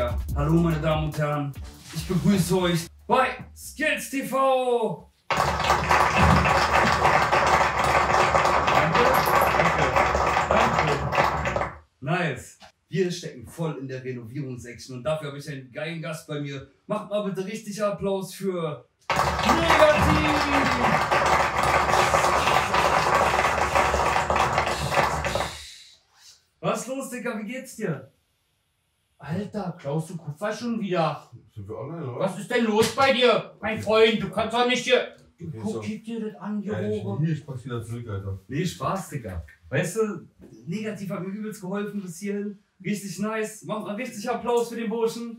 Ja, hallo meine Damen und Herren, ich begrüße euch bei Skills TV! Danke. Nice. Wir stecken voll in der Renovierungsaction und dafür habe ich einen geilen Gast bei mir. Macht mal bitte richtig Applaus für Negativ! Was ist los, Digga? Wie geht's dir? Alter, Klaus, du Kupfer schon wieder. Sind wir online, oder? Was ist denn los bei dir, mein Freund? Du kannst doch nicht hier. Guck dir das an, die Ohren. Ich pack's wieder zurück, Alter. Nee, Spaß, Digga. Weißt du, Negativ hat mir übelst geholfen bis hierhin. Richtig nice. Macht mal richtig Applaus für den Burschen.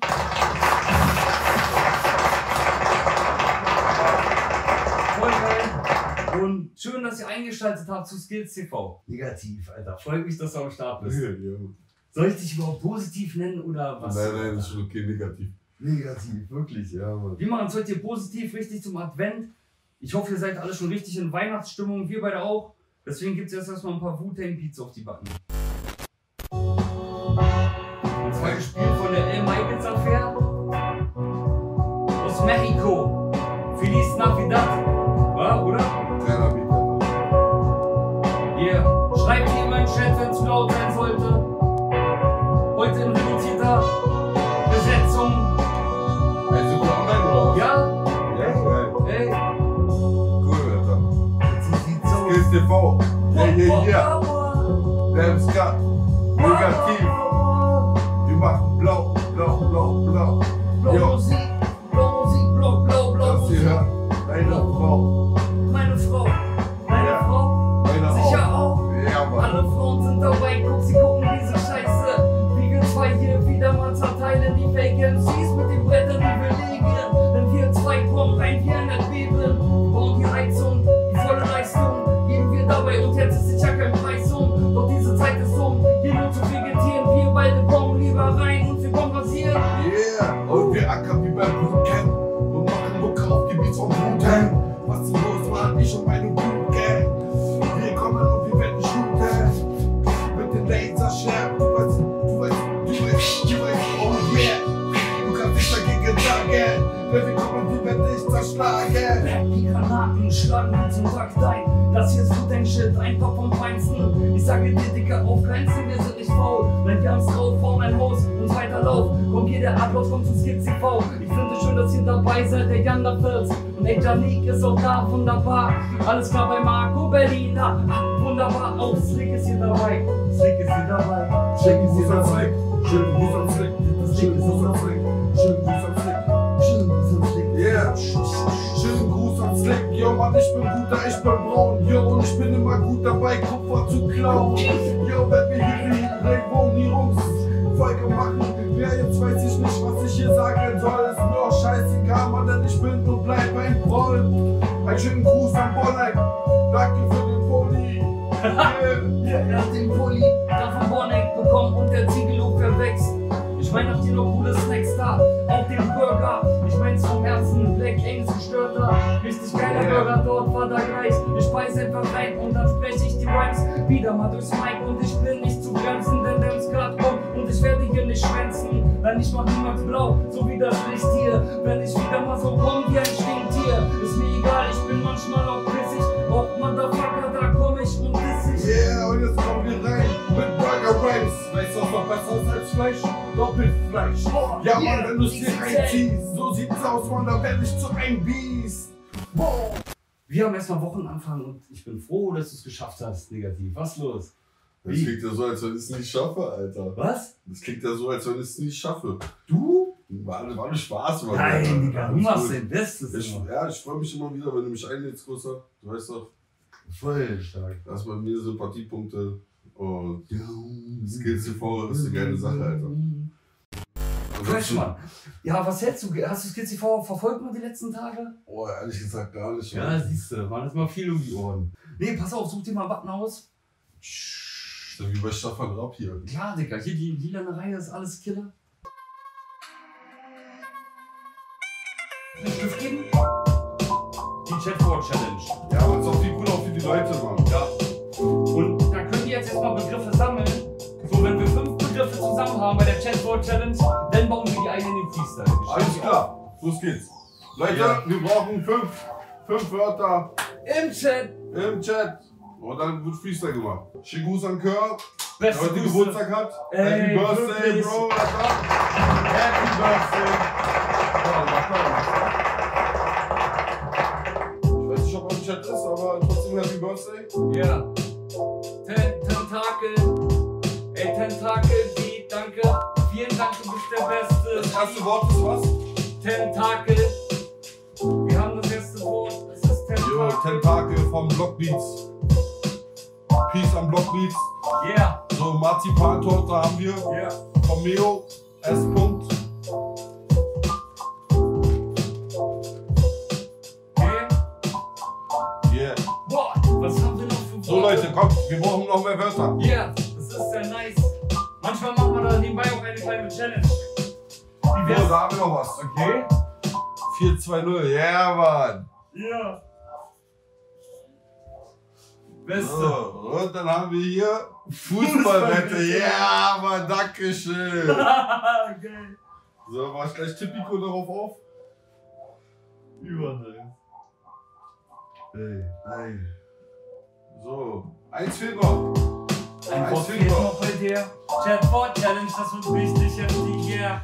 Voll geil. Und schön, dass ihr eingeschaltet habt zu Skills TV. Negativ, Alter. Freut mich, dass du am Start bist. Ja. Soll ich dich überhaupt positiv nennen oder was? Nein, das ist schon okay, negativ. Negativ, wirklich, ja, Mann. Wir machen es heute hier positiv, richtig zum Advent. Ich hoffe, ihr seid alle schon richtig in Weihnachtsstimmung, wir beide auch. Deswegen gibt es jetzt erstmal ein paar Wu-Tang Beats auf die Backen. Und zwar gespielt von der El Michaels Affair aus Mexiko. Feliz Navidad. Ja, oder? Keiner Beat. Hier, schreibt hier in meinen Chat, wenn es laut sein sollte. Heute in reduzierter Besetzung. Also, wir online, oder? Ja? Ja, geil. Ey. Cool, Alter. Jetzt sieht's so. Skills TV. Yeah. Damn Scott. Negativ. Wir machen blau. Blau Jo. Musik, blau. Das hier hört deine Frau. Meine Frau, Ja. Deine sicher auch. Ja, Mann. Alle Frauen sind dabei, sie gucken diese Scheiße. Wie wir zwei hier wieder mal zerteilen, die Fake MCs mit den Brettern, die wir legen. Denn wir zwei kommen rein hier in das Beben. Bauen die Heizung, die volle Leistung, geben wir dabei und jetzt ist sicher kein Preis um. Doch diese Zeit ist um, hier nur zu vegetieren. Wir beide kommen lieber rein und wir kommen rasieren. Yeah. Und wir ackern wie beim Bootcamp und machen Mucke auf Gebiet von Wu-Tang. Was ist los, Mann? Ich und meine Bootgang. Wir kommen und wir werden shooten. Mit den Laserscherben. Du weißt, oh yeah. Du kannst nicht dagegen sagen. Denn wir kommen, wir werden dich zerschlagen. Die Granaten schlagen wir zum Tag ein. Das hier ist Wu-Tang-Shit, einfach vom Feinsten. Ich sage dir, Dicker, auf Grenzen, wir sind nicht faul. Wenn wir haben's drauf, bauen ein Haus und weiter Lauf. Komm hier, der Ablauf kommt zu Skills TV. Ich finde es schön, dass ihr dabei seid, der Jan da Filz. Und der Janik ist auch da, wunderbar. Alles klar bei Marco Berliner. Wunderbar, auch Slick ist hier dabei. Slick ist hier dabei. Schönen Gruß an Slick. Schönen Gruß an Slick. Schönen Gruß an Slick. Schönen Gruß an Slick. Schönen Gruß an Slick. Yeah. Schönen Gruß an Slick. Yo, Mann, ich bin guter, ich bin braun. Yo, und ich bin immer gut dabei, Kupfer zu klauen. Yo, wenn wir hier Renovierungsfolge machen. Ja, jetzt weiß ich nicht, was ich hier sagen soll. Ist mir auch scheißegal, Mann, denn ich bin und bleib ein Proll. Einen schönen Gruß an Bonneck. Danke für den Pulli. Yeah. Er hat den Pulli da von Bonneck bekommen und der Ziegelhof verwächst. Ich mein, habt ihr noch coole Snacks da? Auch den Burger. Ich mein's vom Herzen, Black Angus gestörter. Richtig geiler Burger, dort war da gleich. Ich speise einfach rein und dann spreche ich die Rhymes wieder mal durchs Mic und ich bin nicht zu bremsen, denn der grad kommt und ich werde hier nicht schwänzen. Denn ich mach niemals blau, so wie das Licht hier. Wenn ich wieder mal so komm wie ein Stinktier, ist mir egal, ich bin manchmal auch pissig. Auch Motherfucker, da komm ich und diss ich. Yeah, und jetzt kommen wir rein mit Burger Rhymes. Weißt du, was noch besser ist als Fleisch? Doppelfleisch. Ja, Mann, wenn du's dir reinziehst, so sieht's aus, Mann, da werd ich zu einem Biest. Boah. Wir haben erstmal Wochenanfang und ich bin froh, dass du es geschafft hast, Negativ. Was los? Das klingt ja so, als wenn ich es nicht schaffe, Alter. Was? Das klingt ja so, als wenn ich es nicht schaffe. Du? War nur Spaß, Mann. Nein, Digga, du machst dein Bestes. Ich freue mich immer wieder, wenn du mich einlädst, Großer. Du weißt doch, Voll stark. das bei mir Sympathiepunkte und Skills TV ist eine geile Sache, Alter. Freshman. Ja, was hältst du? Hast du Skills TV verfolgt mal die letzten Tage? Oh, ehrlich gesagt gar nicht. Ja, siehst du, waren das mal viel um die Ohren. Nee, pass auf, such dir mal einen Button aus. Wie bei Staffan Raab hier. Klar, Digga, hier die lilane Reihe ist alles Killer. Einen Stift geben? Die Chatboard-Challenge. Ja, aber es ist auch viel cooler auch für die Leute, Mann. Ja. Und da könnt ihr jetzt erstmal Begriffe sammeln. So, wenn wir 5 Begriffe Leute zusammen haben bei der Chatwort Challenge, dann bauen wir die ein in den Freestyle. Alles klar, los geht's. Leute, wir brauchen fünf Wörter Im Chat. Und dann wird Freestyle gemacht. Schönen Gruß an Kurt, der Beste heute Grüße. Geburtstag hat. Ey, Happy Birthday, wirklich. Bro, Alter. Happy Birthday. Ich weiß nicht, ob er im Chat ist, aber trotzdem Happy Birthday. Ja. Tentakel. Ey, Tentakel, die, danke. Vielen Dank, du bist der Beste. Das erste Wort ist was? Tentakel. Wir haben das erste Wort. Es ist Jo, Tentakel. Tentakel vom Blockbeats. Peace am Blockbeats. Yeah. So, Marzipantorte haben wir. Yeah. Von Meo. S. -Punkt. Okay. Yeah. Boah, was haben wir noch für Worte? So Leute, kommt, wir brauchen noch mehr Wörter. Yeah, das ist sehr nice. Manchmal machen wir da nebenbei auch eine kleine Challenge. Wie So, wär's? da haben wir noch was. Okay. 4-2-0, ja Mann. Ja. Beste. So, und dann haben wir hier Fußballwette. Ja Mann, dankeschön. Geil. So, mach ich gleich Tipico darauf auf. Überall. Ey. So, eins fehlt noch. Ein Wort fehlt noch bei dir. Chatbot Challenge, das wird richtig heftig, yeah.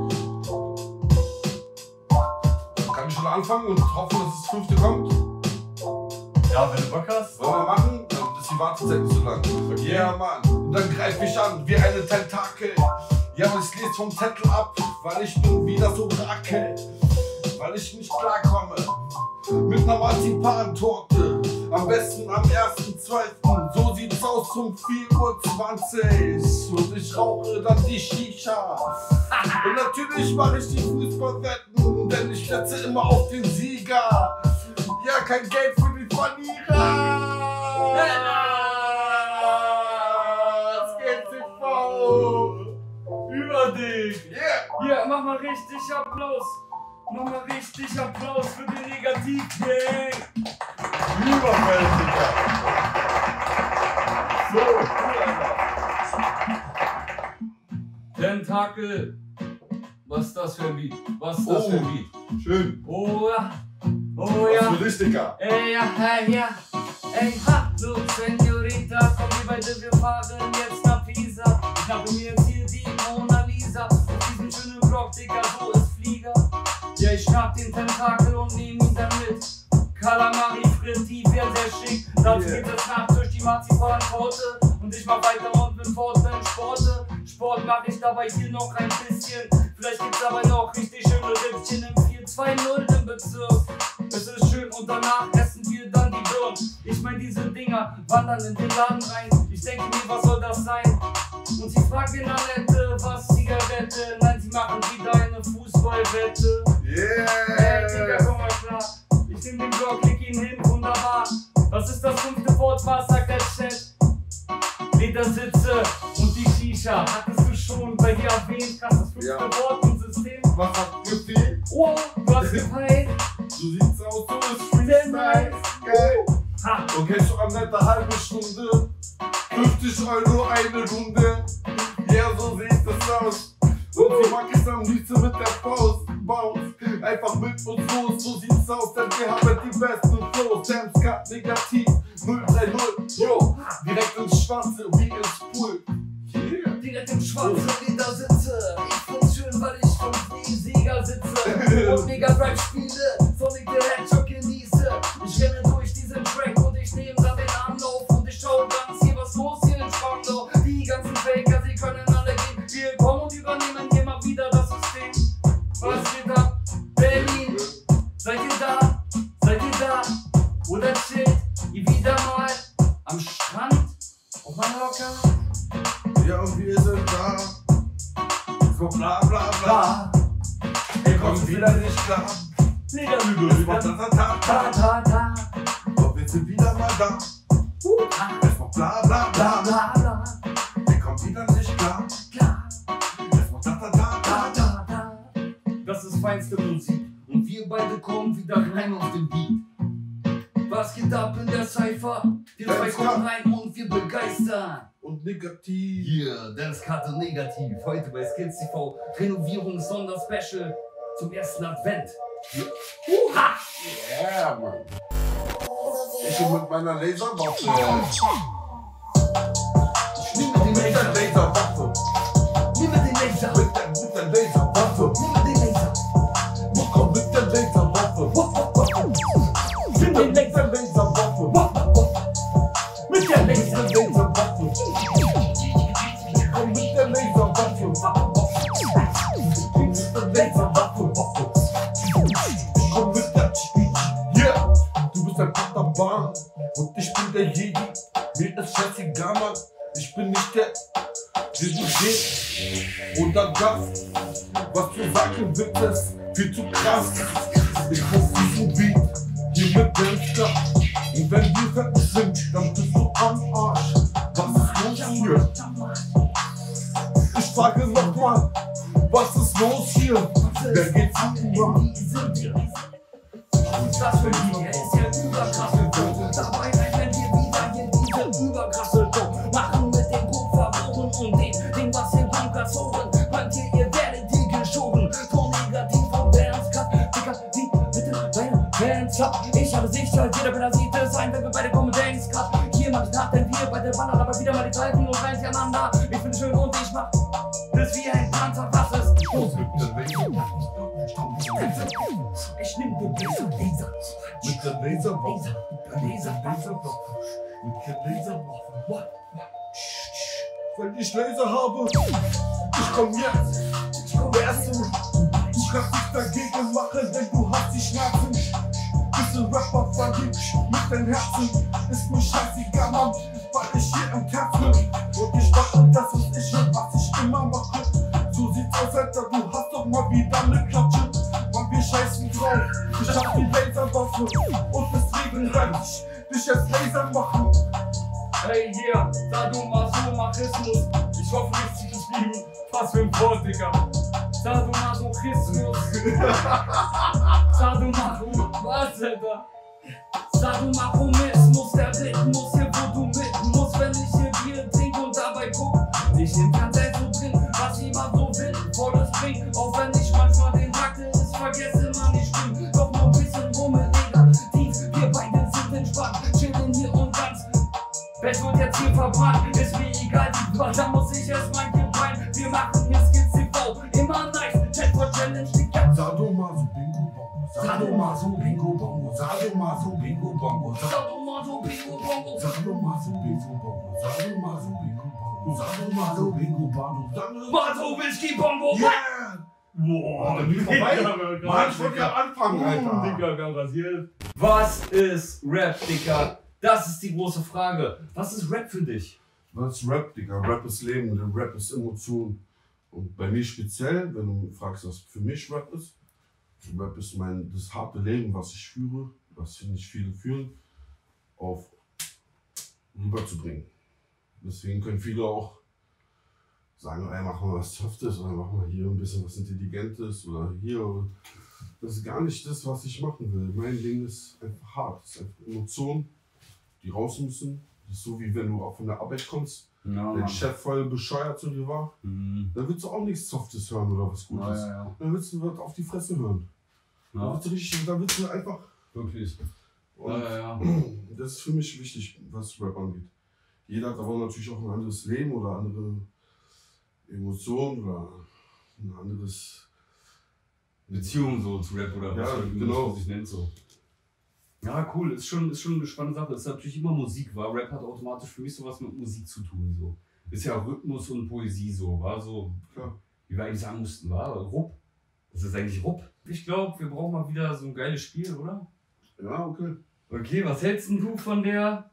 Kann ich schon anfangen und hoffen, dass das 5. kommt? Ja, wenn du Bock hast. Wollen wir machen? Dann ist die Wartezeit nicht so lang. Okay. Ja, Mann. Und dann greif ich an wie eine Tentakel. Ja, aber ich lese vom Zettel ab, weil ich bin wieder so Brakel. Weil ich nicht klarkomme mit einer Marzipantorte. Am besten am 1.2. So sieht's aus um 4:20 Uhr. Und ich rauche dann die Shisha. Und natürlich mache ich die Fußballwetten, denn ich setze immer auf den Sieger. Ja, kein Geld für die Verlierer. Es geht TV. Über dich. Yeah. Ja, mach mal richtig Applaus. Mach mal richtig Applaus für den Negativ-Gang. Überwältiger. So, cool, Alter. Tentakel. Was ist das für ein Beat? Was ist das für ein Beat? Schön. Oh ja. Oh Was ja. für dich, Digga. Ey, ja, hey, ja. Ey, hallo, Senorita, komm hier bitte, wir fahren jetzt nach Pisa. Ich schnappe mir jetzt hier die Mona Lisa. Auf diesem schönen Block, Digga, so ist Flieger. Ja, ich schnapp den Tentakel und nehm ihn dann mit. Calamari fritti, wär sehr schick. Dazu geht es nachts durch die Marzipantorte. Und ich mach weiter und bin fort in Sporte. Sport mach ich dabei hier noch ein bisschen. Vielleicht gibt's aber noch richtig schöne Rippchen im 4-2-0 im Bezirk. Es ist schön und danach essen wir dann die Birnen. Ich mein, diese Dinger wandern in den Laden rein. Ich denke mir, was soll das sein? Und sie fragt den Annette, was Zigarette? Nein, sie machen wieder eine Fußballwette. Hey, Digga, Yeah. komm mal klar. Ich nehm den Block, leg ihn hin, wunderbar. Was ist das 5. Wort? Was sagt der Chat? Ledersitze und die Shisha. Hattest du schon bei dir erwähnt? Krass, das 5. Ja. Wort im System. Was hat gefehlt? Oh, du hast gepeilt. So sieht's aus, so ist Sehr Freestyle. nice. Geil. Ha. Und kennst du Annette halbe Stunde? 50 € eine Runde. Ja, so sieht es aus. Und sie mag es am liebsten mit der Faust. Einfach mit uns los, so sieht's aus, denn wir haben die besten Flows. Dance Cut negativ 030, yo, direkt ins Schwarze wie ins Pool. Yeah. Direkt im schwarzen Ledersitze. Ich find's schön, weil ich vom Sieger sitze. Und Mega Drive spiele, Sonic the Hedgehog genieße. Ich renne durch diesen Track und ich nehme dann den Anlauf. Und ich schau ganz hier, was los hier in Spandau. Die ganzen Faker, sie können alle gehen. Wir kommen und übernehmen hier mal wieder das System. Was geht ab? Berlin, seid ihr da? Seid ihr da? Oder chillt ihr wieder mal am Strand auf Mallorca? Ja, und wir sind da. So bla bla bla. Wir Kommt wieder nicht klar. Digga, Es macht ta. Doch wir sind wieder mal da. Es macht bla bla bla. Wir kommen wieder nicht klar. Es macht ta. Das ist feinste Musik und wir beide kommen wieder rein auf den Beat. Was geht ab in der Cypher? Wir zwei kommen rein und wir begeistern. und negativ. Hier, Dancekarte negativ. Heute bei Skills TV Renovierung Sonderspecial zum ersten Advent. Uha! Yeah, Mann. Ich bin mit meiner Laserwaffe. Ich nehme den Laser. Laserwaffe. Nimm den Laser. Mit der Laserwaffe. Nimm den Laser. Komm mit der Laserwaffe. Nimm den Laser. Laserwaffe. Mit der Laser. Laser. Laserwaffe. Komm mit der Laserwaffe. Mit der Laserwaffe. Komm mit der. Yeah. Du bist ein Pataban und ich bin der Jedi. Mir ist scheißegal, Mann. Ich bin nicht der du gehst oder das. Was du sagen willst, ist viel zu krass. Ich muss diesen Beat hier mit Dance. Und wenn wir fertig sind, dann bist du am Arsch. Was ist los hier? Ich frage nochmal, was ist los hier? Wer geht's über? Das für die, er ist ja überkrasse Show. Dabei rennen wir wieder hier diese überkrasse Show. Machen mit dem Kopf verbogen und dem was im Bunkerzogen. Meint ihr werdet hier geschoben. Von negativ und Ernsthaft. Negativ mit den Beinen ernsthaft. Ich habe sicher, jeder Bilder sieht es sein, wenn wir beide kommen, denkst grad. Hier mach ich nach, denn wir beide wandern aber wieder mal die Greifen und reißen aneinander. Ich bin schön und ich mach das wie ein Panzer. Was ist los? Ich nehm den Laser. Mit der Laserwaffe. Laserwaffe. Mit der Laserwaffe. Weil ich Laser habe. Ich komm jetzt. Wer ist du? Du kannst nichts dagegen machen, denn du hast die Schmerzen. Bist ein Rapper verliebt mit deinem Herzen. Ist mir scheißegal, Mann, weil ich hier im Kampf bin. Und ich mache das, was ich will, was ich immer mache. So sieht's aus, Alter, du hast doch mal wieder eine Klatsche. Mann, wir scheißen drauf. Ich hab die Laserwaffe. Und deswegen werd ich dich jetzt Laser machen. Hey, hier, Sadomasochismus. Ich hoffe, ich zieh das Lieben. Was für ein Wort, Digga. Sadomasochismus. Was, Alter? Sadomachomismus, der Rhythmus hier, wo du mit musst, wenn ich hier Bier trink und dabei guck. Ich im Fernsehen so drin, was ich immer so will, volles Bring. Auch wenn ich manchmal den Takt ist, vergesse man nicht stimmt. Doch nur ein bisschen Rummel, negativ. Wir beide sind entspannt, chillen hier und ganz. Wer wird jetzt hier verbrannt? Ist mir egal, da muss ich erst mal hier rein. Wir machen hier Skills TV, immer nice. Chat for Challenge, Digga. Sadomaso, Bingo, Bongo. Sadomaso, Bingo, Bongo. Sadomaso, Bingo, Bongo. Sadomaso, Bingo, Bongo. Sadomaso, Bingo, Bongo. Sadomaso, Bingo, Bongo. Sadomaso, Bingo, Bongo. Sadomaso, Whisky, Bongo. Yeah! Boah, Wie vorbei? Mann, ich wollte ja anfangen, Alter. Digga, ganz rasiert. Was ist Rap, Digga? Das ist die große Frage. Was ist Rap für dich? Was ist Rap, Digga? Rap ist Leben, denn Rap ist Emotion. Und bei mir speziell, wenn du fragst, was für mich Rap ist das harte Leben, was ich führe, was nicht viele führen, auf rüberzubringen. Deswegen können viele auch sagen, ey, machen wir was Softes oder machen wir hier ein bisschen was Intelligentes oder hier. Das ist gar nicht das, was ich machen will. Mein Ding ist einfach hart. Es ist einfach Emotionen, die raus müssen. Das ist so, wie wenn du auch von der Arbeit kommst, dein Chef voll bescheuert zu dir war. Dann willst du auch nichts Softes hören oder was Gutes. Ja. Dann willst du was auf die Fresse hören. Dann willst du einfach. Wirklich. Und das ist für mich wichtig, was Rap angeht. Jeder hat aber natürlich auch ein anderes Leben oder andere Emotionen oder ein anderes Beziehung so zu Rap oder was man genau. sich nennt so. Ja, cool, ist schon eine spannende Sache. Es ist natürlich immer Musik, war. Rap hat automatisch für mich sowas mit Musik zu tun. So. Ist ja Rhythmus und Poesie so, war so, klar. Wie wir eigentlich sagen mussten, war Rupp. Das ist eigentlich Rupp. Ich glaube, wir brauchen mal wieder so ein geiles Spiel, oder? Ja, okay. Okay, was hältst denn du von der?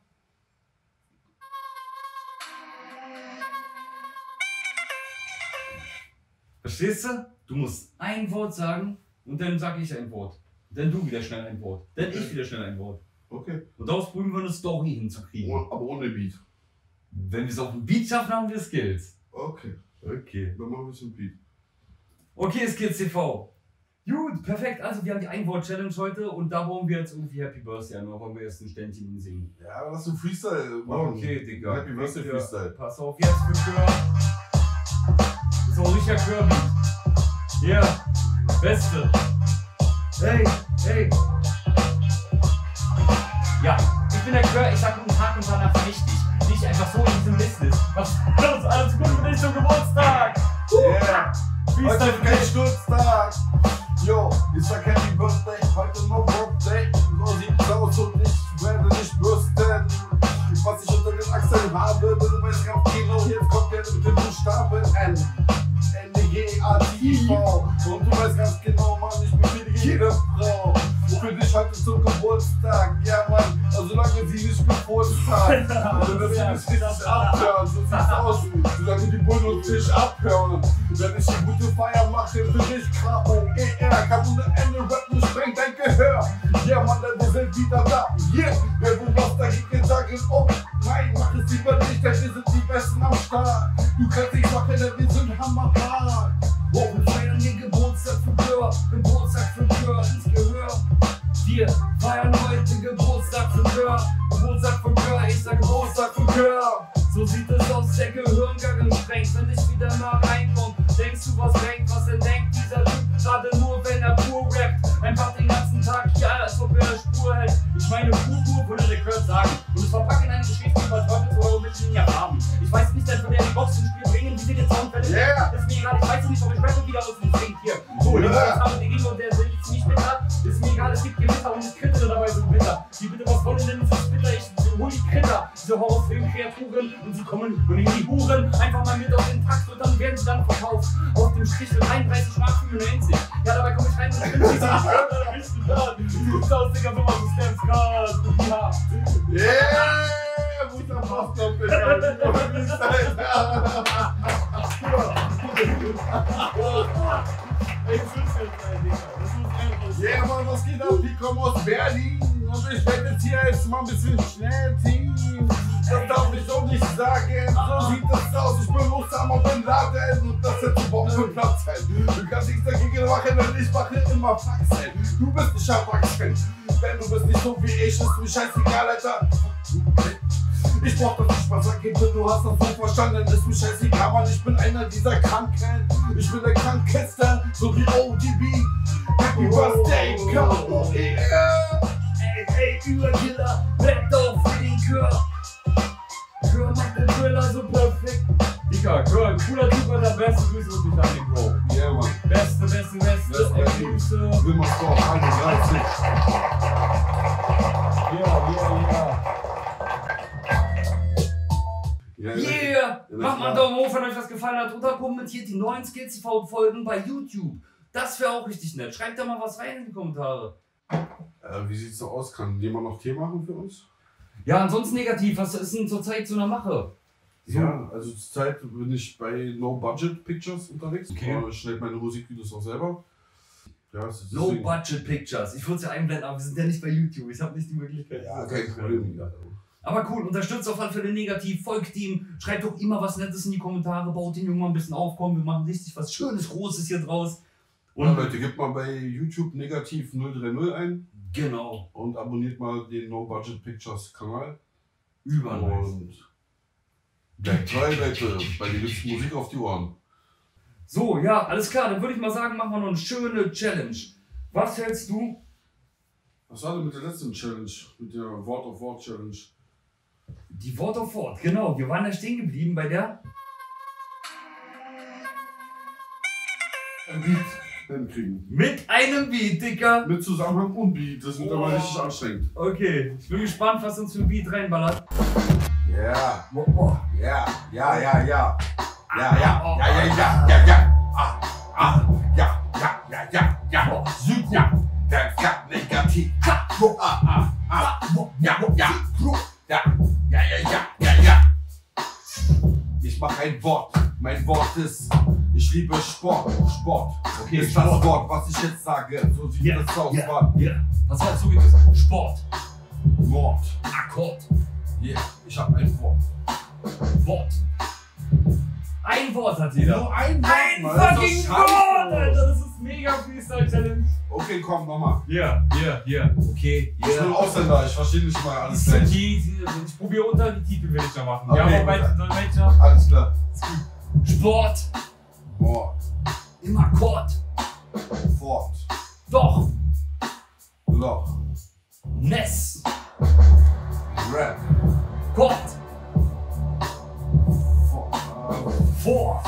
Verstehst du? Du musst ein Wort sagen und dann sag ich ein Wort. Dann du wieder schnell ein Wort. Dann ich wieder schnell ein Wort. Okay. Und daraus probieren wir eine Story hinzukriegen. Aber ohne Beat. Wenn wir es auf dem Beat schaffen, haben wir Skills. Okay. Okay. Dann machen wir es im Beat. Okay, Skills TV. Gut, perfekt. Also wir haben die Einwort-Challenge heute und da wollen wir jetzt irgendwie Happy Birthday an. Da wollen wir erst ein Ständchen singen. Ja, aber lass du Freestyle machen. Okay, Digga. Happy Birthday Freestyle. Pass auf, jetzt für Kör. Das ist auch ein richtiger Kirby. Ja, Beste. Hey, hey. Ja, ich bin der Kör, ich sag guten Tag und danach wichtig. Nicht einfach so in diesem Business. Was ist alles gut für dich zum Geburtstag? Yeah. Heute ist kein Sturztag. Yo, ich sag Happy Birthday, heute no Birthday. So sieht's aus und ich werde nicht bürsten. Was ich unter den Achseln habe, du weißt ganz genau, jetzt kommt der mit dem Buchstaben N. N-G-A-T-V. Und du weißt ganz genau, Mann, ich befriedige jede Frau. Für dich heute zum Geburtstag, ja Mann, also solange sie nicht Geburtstag hat. Also dass sie mich richtig abhören, so sieht's aus. Solange die Bullen und dich abhören. Wenn ich eine gute Feier mache, will ich K.O.E.R. Kann ohne Ende rappen, sprengt dein Gehör. Ja Mann, denn wir sind wieder da. Yeah, wer will was dagegen sagen? Oh nein, mach es lieber nicht, denn wir sind die Besten am Start. Du kannst nicht machen, denn wir sind hammerhart. Wow, wir feiern hier Geburtstag für Kör, Geburtstag für Kör ins Gehör. Wir feiern heute Geburtstag für Kör, Geburtstag für Kör, ich sag Geburtstag für Kör. So sieht es aus, der Gehirngang sprengt, wenn ich wieder mal reinkomm. Denkst du, was denkt, was er denkt, dieser Typ, gerade nur wenn er pur rappt. Einfach den ganzen Tag, ja, als ob er Spur hält. Ich meine, pur würde der Kurt sagen. Und es verpackt in eine Geschichte über Teufels Euro mit Linie haben. Ich weiß nicht, dass wir die Box ins Spiel bringen, wie sie den Sound verletzt. Yeah. Ist mir egal, ich weiß nicht, ob ich rappe wieder aus dem Trinkt hier. So, ich habe den Gegner und der ist nicht bitter. Ist mir egal, es gibt Gewitter und ich kritte dabei so bitter. Die bitte, was wollen denn diese Splitter? Ich hol die Kritter, diese Horrorfilm-Kreaturen und sie kommen und nehmen die Huren einfach mal mit auf den Takt und dann werden sie dann verkauft. Auf dem Strich für 33 Mark 95. Ja, dabei komme ich rein und ich bin nicht so richtig da. Du bist aus, Digga, sowas ist Stamps Card. Ja. Yeah! Guter Postdoc, Digga. Ja, Mann, was geht ab? Ich komme aus Berlin und ich werde jetzt hier jetzt mal ein bisschen schnell ziehen. Das darf ich auch nicht sagen, so sieht das aus. Ich bin Osama Bin Laden und das jetzt überhaupt für Platz sein. Du kannst nichts dagegen machen, denn ich mache immer Faxen. Du bist nicht erwachsen, denn du bist nicht so wie ich, ist mir scheißegal, Alter. Ich brauch das nicht mal sagen, du hast das so verstanden, ist mir scheißegal, Mann, ich bin einer dieser Kranken. Ich bin der Krankeste, so wie ODB. Happy Birthday, K.O.E.R. Ey, Überkiller, bleibt auf für den Kör. Kör macht den Thriller so perfekt. Digga, Kör, cooler Typ, der beste Grüße wirklich an den Bro. Ja, Mann. Beste Grüße. Wilmersdorf, 31. Yeah! Macht mal einen Daumen hoch, wenn euch das gefallen hat. Oder kommentiert die neuen Skills TV-Folgen bei YouTube. Das wäre auch richtig nett. Schreibt da mal was rein in die Kommentare. Wie sieht's so aus? Kann jemand noch Tee machen für uns? Ja, ansonsten negativ. Was ist denn zurzeit so eine Mache? So. Ja, also zurzeit bin ich bei No Budget Pictures unterwegs. Okay. Ich schneide meine Musikvideos auch selber. Ja, No Budget Pictures. Ich würde es ja einblenden, aber wir sind ja nicht bei YouTube. Ich habe nicht die Möglichkeit. Ja, kein Problem. Aber cool, unterstützt auf alle Fälle negativ, folgt ihm, schreibt doch immer was Nettes in die Kommentare, baut den Jungen mal ein bisschen auf, komm, wir machen richtig was Schönes, Großes hier draus. Und ja, Leute, gebt mal bei YouTube negativ 030 ein. Genau. Und abonniert mal den No Budget Pictures Kanal. Überall. Und bleibt treu, Leute, bei dir gibt's Musik auf die Ohren. So, ja, alles klar, dann würde ich mal sagen, machen wir noch eine schöne Challenge. Was hältst du? Was war denn mit der letzten Challenge? Mit der Wort of Wort Challenge? Die Wort of Wort, genau. Wir waren da stehen geblieben bei der Ein Beat hinkriegen. mit einem Beat, Digga. Mit Zusammenhang und Beat, das wird aber richtig anstrengend. Okay, ich bin gespannt, was uns für ein Beat reinballert. Ja, Oh. ja, ja, ja, ja. Ja, ja, ja, ja, ja, ja, ja. Ja, ja, ja, ja, ja. Süd, ja. Der Kat negativ. Ja, ja, ja. Ja, ja, ja, ja, ja. Ich mach ein Wort. Mein Wort ist, ich liebe Sport. Sport. Okay, ist Sport. das Wort, was ich jetzt sage. So sieht das aus. Pass auf, so geht es. Sport. Wort. Akkord. Yeah, ich hab ein Wort. Wort. Ein Wort hat jeder. Nur ein Wort, Ein Mann. Das ist fucking doch scheiße. Wort, Alter. Das ist Mega Freestyle Challenge. Okay, komm, nochmal. Ja. Okay, Ich bin Ausländer, ich verstehe nicht mal alles gleich. Ich probiere unter die Titel, will ich noch machen. Okay, Ja, aber Dolmetscher. Alles klar. Sport. Mord. Im Akkord. Fort. Doch. Loch. Ness. Rap. Gott. Fort. Vor.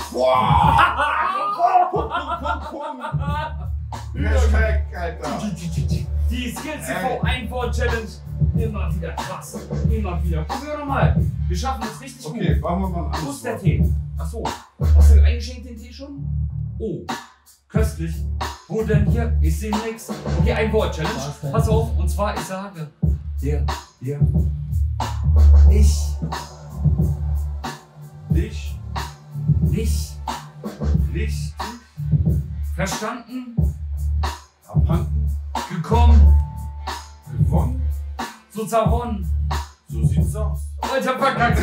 Hashtag, Alter. Die Skills TV Ein-Wort-Challenge. Immer wieder krass. Immer wieder. Probieren wir nochmal. Wir schaffen das richtig gut. Okay, machen wir mal an. Wo ist der Tee? Achso. Hast du eingeschenkt den Tee schon? Oh. Köstlich. Wo denn hier? Ich sehe nix. Okay, Ein-Wort-Challenge. Pass auf. Und zwar, ich sage. Der. Ich. Dich. Nicht. Richtig. Verstanden. Abhanden. Gekommen. Gewonnen. So zerronnen. So sieht's aus. Oh, ich hab verkackt.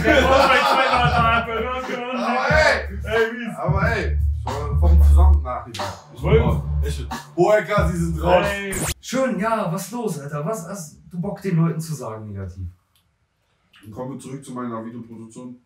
Aber ey, vom Zusammen-Nachhinein. Hohecker, sie sind raus. Schön, ja, was los, Alter? Was hast du Bock, den Leuten zu sagen, negativ? Dann kommen wir zurück zu meiner Videoproduktion.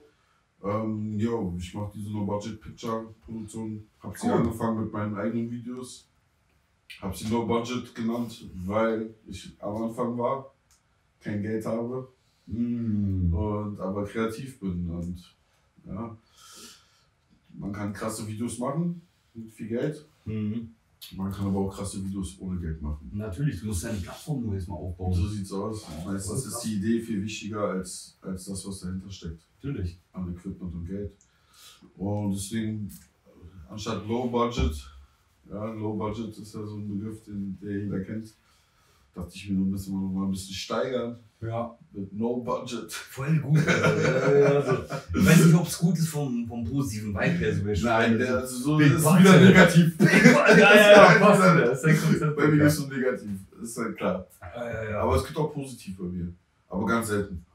Ich mache diese No-Budget-Picture-Produktion. Hab sie angefangen mit meinen eigenen Videos. Hab sie No-Budget genannt, weil ich am Anfang war, kein Geld habe und aber kreativ bin. Und ja, man kann krasse Videos machen mit viel Geld. Man kann aber auch krasse Videos ohne Geld machen. Natürlich, du musst deine Plattform nur erstmal aufbauen. So sieht's aus. Meistens ist die Idee viel wichtiger als das, was dahinter steckt. Natürlich. An Equipment und Geld. Und deswegen, anstatt Low Budget, Low Budget ist ja so ein Begriff, den jeder kennt, dachte ich mir, müssen wir noch mal ein bisschen steigern. Ja. Mit No Budget. Voll gut. Also, ich weiß nicht, ob es gut ist vom positiven Vibe her. So Nein, das ist Big wieder negativ. Das ist bei mir ist so negativ, ist halt klar. Ja. Aber es gibt auch positiv bei mir. Aber ganz selten.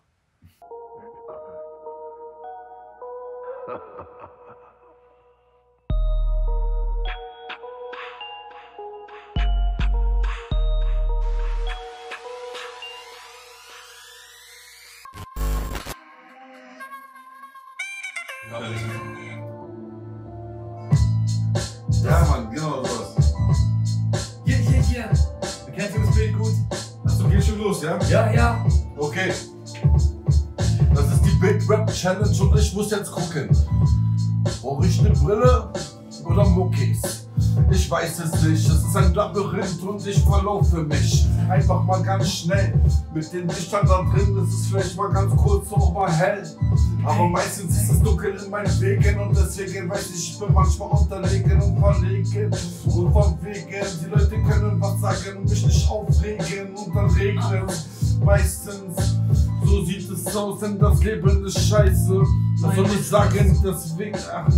Ja, Mann, genau sowas. Hier. Kennst du das Bild gut? Achso, geht schon los, ja? Ja. Okay. Das ist die Big Rap Challenge und ich muss jetzt gucken. Brauche ich eine Brille oder Muckis? Ich weiß es nicht, es ist ein Labyrinth und ich verlaufe mich einfach mal ganz schnell. Mit den Lichtern da drin ist es vielleicht mal ganz kurz aber hell. Aber meistens ist es dunkel in meinen Wegen und deswegen weiß ich bin manchmal unterlegen und verlegen. Und von wegen, die Leute können was sagen und mich nicht aufregen und dann regnen. Meistens, so sieht es aus, denn das Leben ist scheiße. Was soll ich sagen, deswegen,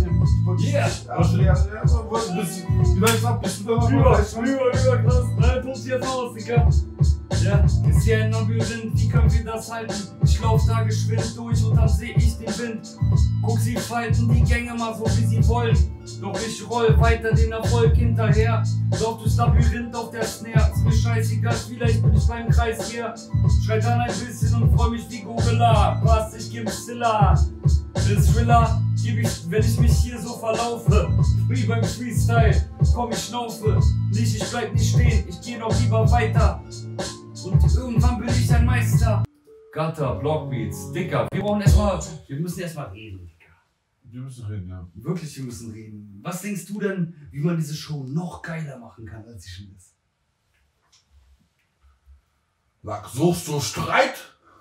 wie läuft's ab? Bist du da noch Über krass. Nein, tut jetzt aus, Digga. Ja, ist hier ein Labyrinth, wie können wir das halten? Ich lauf da geschwind durch und dann seh ich den Wind. Guck, sie falten die Gänge mal so wie sie wollen. Doch ich roll weiter den Erfolg hinterher. Lauf durchs Labyrinth auf der Snare. Ist mir scheißegal, vielleicht bin ich beim Kreis hier. Schrei dann ein bisschen und freu mich wie Gorilla. Was, ich geb Zilla. Den Thriller geb ich, wenn ich mich hier so verlaufe. Wie beim Freestyle, komm ich schnaufe. Nicht, ich bleib nicht stehen, ich geh noch lieber weiter. Und irgendwann bin ich ein Meister. Gutter, Blockbeats, Dicker. Wir müssen erstmal reden, Dicker. Wir müssen reden, ja. Wirklich, wir müssen reden. Was denkst du denn, wie man diese Show noch geiler machen kann, als sie schon ist? Suchst du Streit?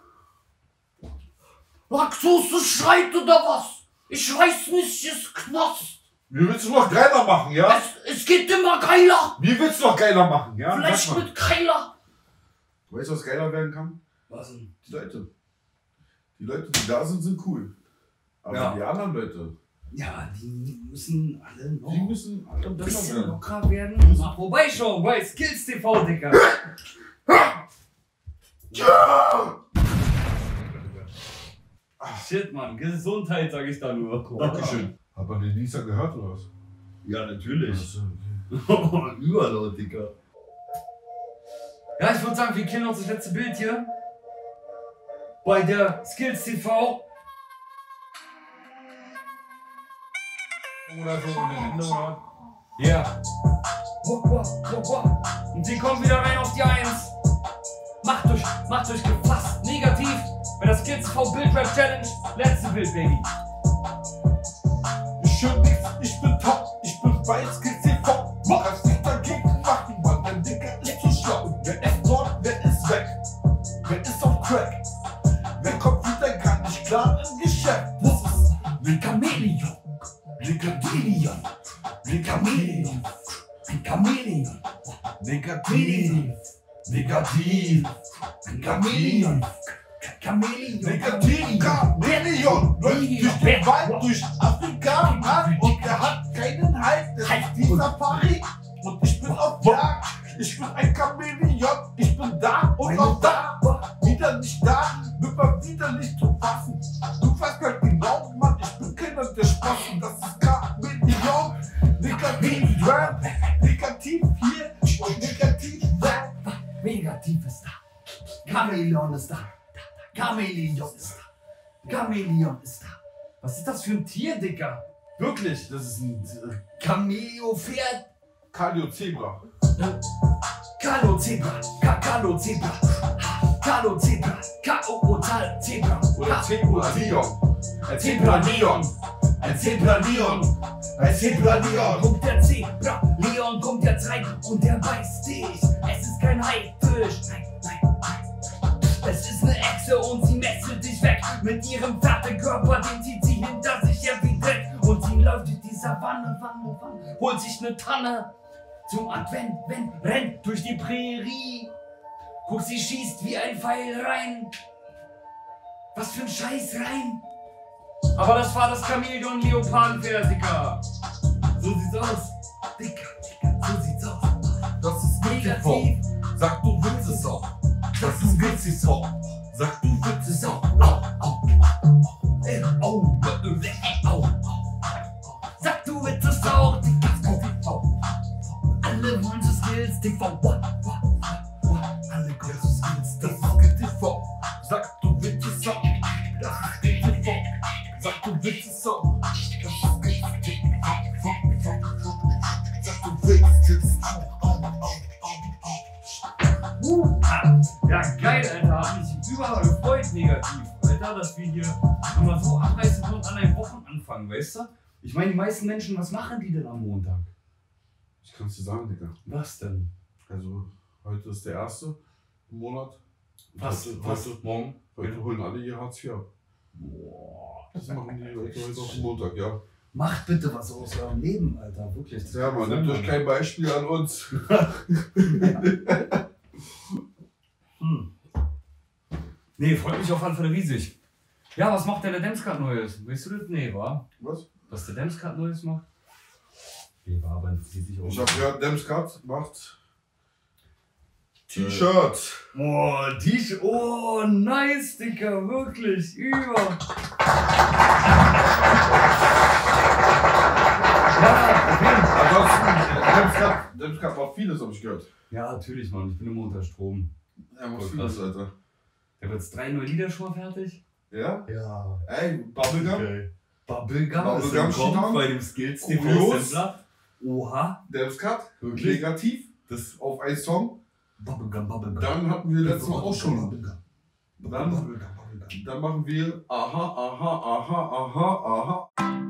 Suchst du Streit oder was? Ich weiß nicht, ist Knast. Wie willst du noch geiler machen, ja? Es geht immer geiler. Wie willst du noch geiler machen, ja? Vielleicht mit geiler. Du weißt, was geiler werden kann? Was denn? Die Leute. Die Leute, die da sind, sind cool. Aber Ja. die anderen Leute, Ja, die müssen alle noch die müssen alle ein besser bisschen werden. locker werden. Mal vorbeischauen bei Skills TV, Dicker. Shit, Mann. Gesundheit, sag ich da nur. Dankeschön. Hat man den Nieser gehört oder was? Ja, natürlich. Achso, okay. Überlaut, Digga. Ja, ich würde sagen, wir kennen uns das letzte Bild hier. Bei der Skills TV. Oder so in den Ende, oder? Ja. Und sie kommen wieder rein auf die 1. Macht euch gefasst. Negativ. Bei der Skills TV Bildrap Challenge. Letzte Bild, Baby. Schön nix, ich bin top, ich bin bei Skills TV. Kannst nicht dagegen machen, Mann, dein Dicker ist zu schlau. Wer ist dort, wer ist weg? Wer ist auf Crack? Wer kommt wieder gar nicht klar im Geschäft? Das ist Ein Chamäleon. Negativ. Ein Chamäleon. Negativ. Negativ. Ein Chamäleon. Chamäleon. Negativ. Chamäleon. Läuft durch den Wald, durch Afrika an und er hat keinen Halt. Das ist die Safari. Und ich bin auf Jagd. Ich bin ein Chamäleon. Ich bin da und auch da. Wieder nicht da, wird man wieder nicht zu fassen. Du weißt halt genau, Mann, ich bin keiner der Spasten. Das ist Chamäleon. Negativ Rap, negativ hier und negativ da. Negativ ist da. Chamäleon ist da. Chamäleon ist da. Chamäleon ist da. Was ist das für ein Tier, Dicker? Wirklich? Das ist ein Cameo-Pferd. Kalio-Zebra. Kalo-Zebra. Kalo-Zebra. Kalo-Zebra. K-O-O-Tal-Zebra. Oder Zebra-Leon. Ein Zebra-Leon. Ein Zebra-Leon. Ein Zebra-Leon. Kommt der Zebra, Leon kommt jetzt rein und der beißt dich. Es ist kein Haifisch, nein. Es ist eine Echse und sie messelt dich weg. Mit ihrem zarten Körper, den zieht sie hinter sich her wie Dreck. Und sie läuft durch die Savanne, holt sich eine Tanne. Zum Advent, rennt durch die Prärie. Guck, sie schießt wie ein Pfeil rein. Was für ein Scheiß rein. Aber das war das Chamäleon-Leopardenpferd, Digga. So sieht's aus. Dicker, so sieht's aus. Das ist Negativ. negativ. Sag du willst es auch. Das ist witzig so. Sag du willst es auch. Sag du willst es auch, Dicker. Alle wollen zu Skills TV. Alle kommen zu Skills Das TV. ist GTV. Sag du willst es auch. Das ist GTV. Sag du willst es auch. Das ist GTV. Sag du willst es auch. Ja, geil, Alter. Hab mich überall gefreut, negativ. Alter, dass wir hier immer so abreißen und an einem Wochenanfang, weißt du? Ich meine, die meisten Menschen, was machen die denn am Montag? Ich kann's dir sagen, Digga. Was denn? Also, heute ist der erste Monat. Was morgen? Heute holen alle ihr Hartz IV ab. Boah. Das machen die Leute heute auf den Montag, ja. Macht bitte was aus eurem Leben, Alter. Wirklich. Das Ja, man, nehmt euch kein Beispiel an uns. Nee, freut mich auf alle Fälle riesig. Ja, was macht der Demskat Neues? Weißt du das? Nee, wa? Was? Was der Demskat Neues macht? Nee, war aber interessiert sich auch. Ich hab gehört, Demskat macht T-Shirts. Oh, T-Shirt. Oh, nice, Dicker. Wirklich. Über. Ansonsten, Demskat macht vieles, hab ich gehört. Ja, natürlich, Mann. Ich bin immer unter Strom. Er macht Voll vieles, krass. Alter. Der hat jetzt 3 neue Lieder schon mal fertig. Ja? Ja. Ey, Bubblegum. Okay. Bubblegum Bubblegum ist im Kommen steht bei dem Skills Kurios. TV-Sampler. Oha. Demskat. Wirklich? Negativ. Das auf einen Song. Bubblegum. Dann hatten wir letztes Mal auch schon. Dann Bubblegum. machen wir aha.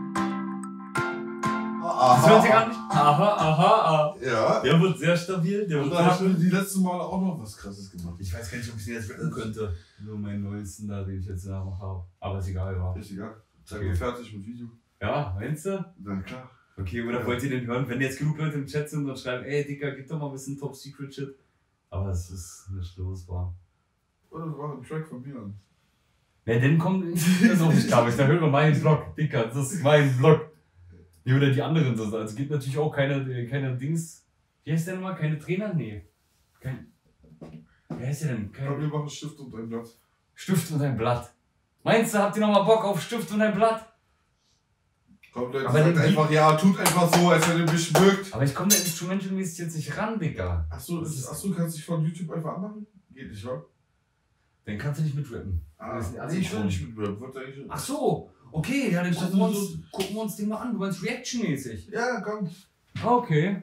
Das hört sich gar nicht. Aha. Ja. Der wird sehr stabil. Der Und wird dann sehr haben wir schön. die letzten Mal auch noch was Krasses gemacht. Ich weiß gar nicht, ob ich den jetzt rappen könnte. Nur meinen neuesten da, den ich jetzt noch habe. Aber ist egal, war. Ist egal. Zeig Okay. mir fertig mit Video. Ja, meinst du? Na klar. Okay, oder Ja. wollt ihr den hören? Wenn jetzt genug Leute im Chat sind und schreiben, ey Digga, gib doch mal ein bisschen Top Secret Shit. Aber es ist nicht los, war. Oder das war ein Track von mir an. Ja, dann kommt. Das ist auch nicht klar, ich da höre meinen Vlog, Dicker, das ist mein Vlog. Nee, oder die anderen so. Also gibt natürlich auch keine Dings. Wie heißt der nochmal? Keine Trainer? Nee. Wer heißt der denn? Wir machen Stift und ein Blatt. Stift und ein Blatt. Meinst du, habt ihr nochmal Bock auf Stift und ein Blatt? Kommt Leute, Aber sagt den einfach, ja, tut einfach so, als wenn ihr mich mögt. Aber ich komme da instrumentalmäßig jetzt nicht ran, Digga. Achso, kannst du dich von YouTube einfach anmachen? Geht nicht, wa? Den kannst du nicht mitrappen. Nee, ich will nicht mit Ach so, okay, ja, dann gucken wir uns den mal an. Du meinst Reaction-mäßig? Ja, komm. Okay.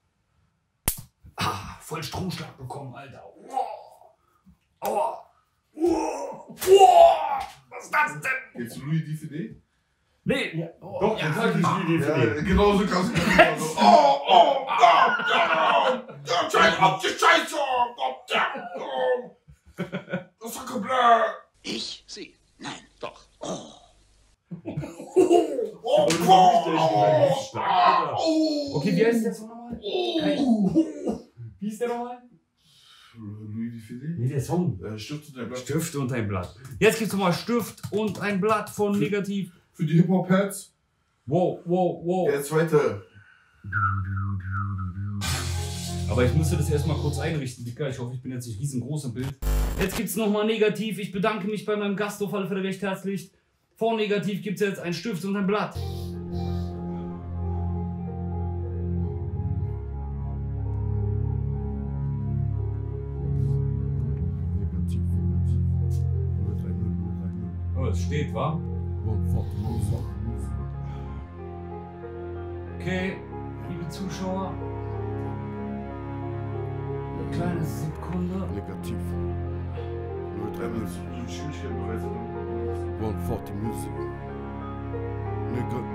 Ah, voll Stromschlag bekommen, Alter. Aua. Was ist das denn? Kennst du Louis DVD? Nee, ja. Doch, ja, das sag ich nie Ja, genau so kannst du das so. Oh, scheiß auf die Scheiße! Das ist doch blöd! Ich? Sie? Nein, doch. Oh. Okay, wie heißt der Song nochmal? Wie hieß der nochmal? Louis DVD? Nee, der Song. Stift und ein Blatt. Stift und ein Blatt. Jetzt gibt's nochmal Stift und ein Blatt von Negativ. Für die Hip-Hop-Heads. Wow. Der zweite. Aber ich musste das erstmal kurz einrichten, Dicker. Ich hoffe, ich bin jetzt nicht riesengroß im Bild. Jetzt gibt's nochmal Negativ. Ich bedanke mich bei meinem Gast auf alle Fälle recht herzlich. Vor Negativ gibt's jetzt ein Stift und ein Blatt. Oh, es steht, wa? Okay, liebe Zuschauer. Eine kleine Sekunde. Negativ. 03 Schwierigkeiten bereits. 140 Music. Nigga.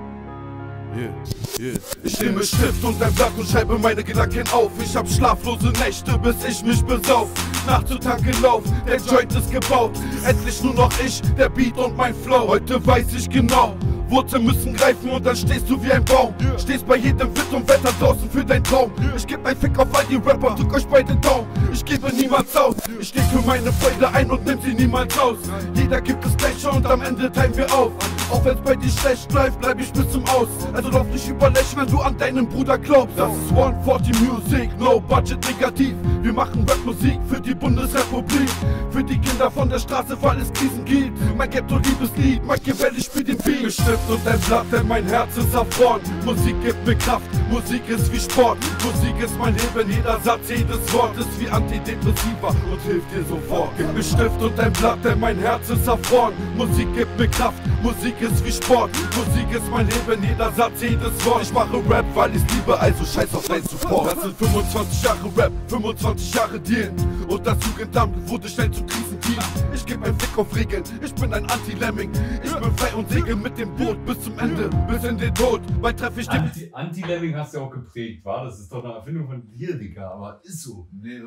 Yeah. Ich nehme Stift und ein Blatt und schreibe meine Gedanken auf. Ich hab schlaflose Nächte, bis ich mich besauf. Nacht zu Tanke lauf, der Joint ist gebaut. Endlich nur noch ich, der Beat und mein Flow. Heute weiß ich genau, Wurzeln müssen greifen und dann stehst du wie ein Baum. Stehst bei jedem Wind und Wetter draußen für dein Traum. Ich geb ein Fick auf all die Rapper, drück euch beide Daumen. Ich gebe niemals auf, ich steh für meine Freunde ein und nimm sie niemals aus. Jeder gibt es Gleiche und am Ende teilen wir auf. Auch wenn's bei dir schlecht läuft, bleib ich bis zum Aus. Also lauf nicht über Lächeln, wenn du an deinen Bruder glaubst. Das ist 140 Music, no budget negativ. Wir machen Rapmusik für die Bundesrepublik. Für die Kinder von der Straße, weil es Krisen gibt. Mein Ghetto-Liebeslied, Machiavelli spielt den Beat. Mit Stift und ein Blatt, denn mein Herz ist erfroren. Musik gibt mir Kraft, Musik ist wie Sport. Musik ist mein Leben, jeder Satz, jedes Wort ist wie Antidepressiva und hilft dir sofort. Gib mir Stift und ein Blatt, denn mein Herz ist erfroren. Musik gibt mir Kraft, Musik ist wie Sport. Musik ist mein Leben, jeder Satz, jedes Wort. Ich mache Rap, weil ich's liebe, also scheiß auf dein Support. Das sind 25 Jahre Rap, 25 Jahre Deal. Und das Jugendamt wurde schnell zu Krisenteam. Ich geb ein Fick auf Regeln, ich bin ein Anti-Lemming. Ich bin frei und segel mit dem Boot bis zum Ende, bis in den Tod. Weil treffe ich den... Anti-Lemming hast du ja auch geprägt, war? Das ist doch eine Erfindung von dir, Digga, aber ist so. Nee,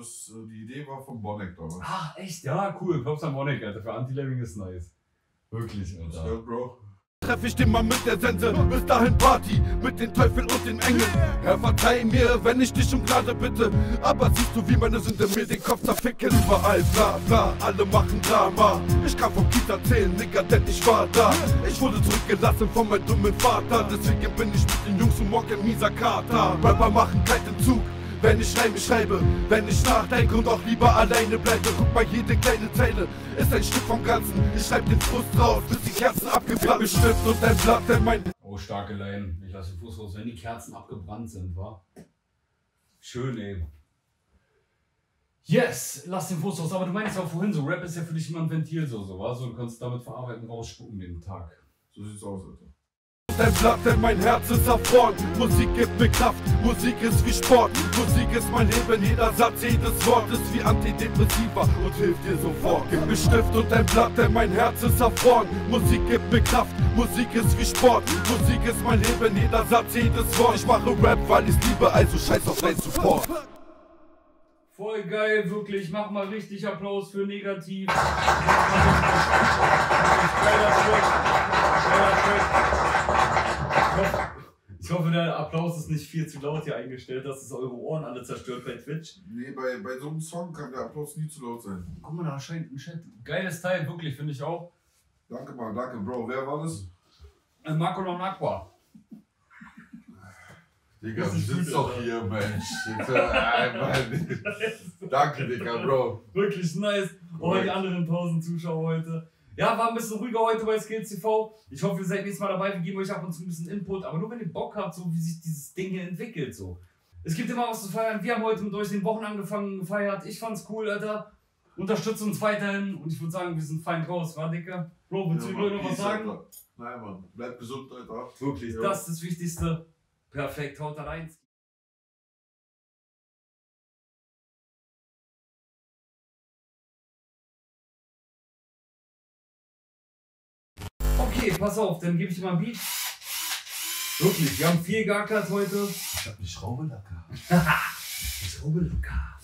die Idee war von Bonneck damals. Ach, echt? Ja, cool. Props an Monik, Alter. Für Anti-Lemming ist nice. Wirklich, Alter. Ja, Bro. Treff ich den Mann mit der Sense, bis dahin Party, mit den Teufeln und den Engeln. Herr, verzeih mir, wenn ich dich um Gnade bitte. Aber siehst du, wie meine Sünde mir den Kopf zerficken? Überall bla bla, alle machen Drama. Ich kann vom Kiez erzählen, Nigga, denn ich war da. Ich wurde zurückgelassen von meinem dummen Vater. Deswegen bin ich mit den Jungs und morgen mieser Kater. Rapper machen keinen Zug. Wenn ich Reime schreibe, wenn ich nachdenke und auch lieber alleine bleibe. Guck mal, jede kleine Zeile ist ein Stück vom Ganzen. Ich schreib den Frust raus, bis die Kerzen abgebrannt. Mit Stift und ein Blatt, denn mein... Oh, starke Line. Ich lasse den Fuß raus, wenn die Kerzen abgebrannt sind, wa? Schön, ey. Yes, lass den Fuß raus. Aber du meinst auch vorhin so, Rap ist ja für dich immer ein Ventil, so, wa? So, du kannst damit verarbeiten, rausspucken den Tag. So sieht's aus, Alter. Ein Blatt, denn mein Herz ist erfroren. Musik gibt mir Kraft, Musik ist wie Sport. Musik ist mein Leben, jeder Satz, jedes Wort ist wie Antidepressiva und hilft dir sofort. Gib mir Stift und ein Blatt, denn mein Herz ist erfroren. Musik gibt mir Kraft, Musik ist wie Sport. Musik ist mein Leben, jeder Satz, jedes Wort. Ich mache Rap, weil ich's liebe, also scheiß auf dein Support. Voll geil, wirklich. Mach mal richtig Applaus für Negativ. Geiler Track. Ich hoffe, der Applaus ist nicht viel zu laut hier eingestellt, dass es eure Ohren alle zerstört bei Twitch. Nee, bei so einem Song kann der Applaus nie zu laut sein. Guck mal, da scheint ein Chat. Geiles Teil, wirklich, finde ich auch. Danke, Mann, danke, Bro. Wer war das? Marco Lonacqua. Digga, du sitzt doch hier, Mensch. Danke, Digga, Bro. Wirklich nice. Oh, die anderen 1000 Zuschauer heute. Ja, war ein bisschen ruhiger heute bei Skills TV. Ich hoffe, ihr seid nächstes Mal dabei. Wir geben euch ab und zu ein bisschen Input, aber nur wenn ihr Bock habt, so wie sich dieses Ding hier entwickelt. So. Es gibt immer was zu feiern. Wir haben heute mit euch den Wochen angefangen gefeiert. Ich fand's cool, Alter. Unterstützt uns weiterhin und ich würde sagen, wir sind fein raus, war Dicker? Bro, willst du noch was sagen? Alter. Nein, Mann. Bleib gesund, Alter. Wirklich, Ja. das ist das Wichtigste. Perfekt, haut da rein. Okay, pass auf, dann gebe ich dir mal ein Beat. Wirklich, wir haben viel geackert heute. Ich hab die Schraube locker. Die Schraube locker.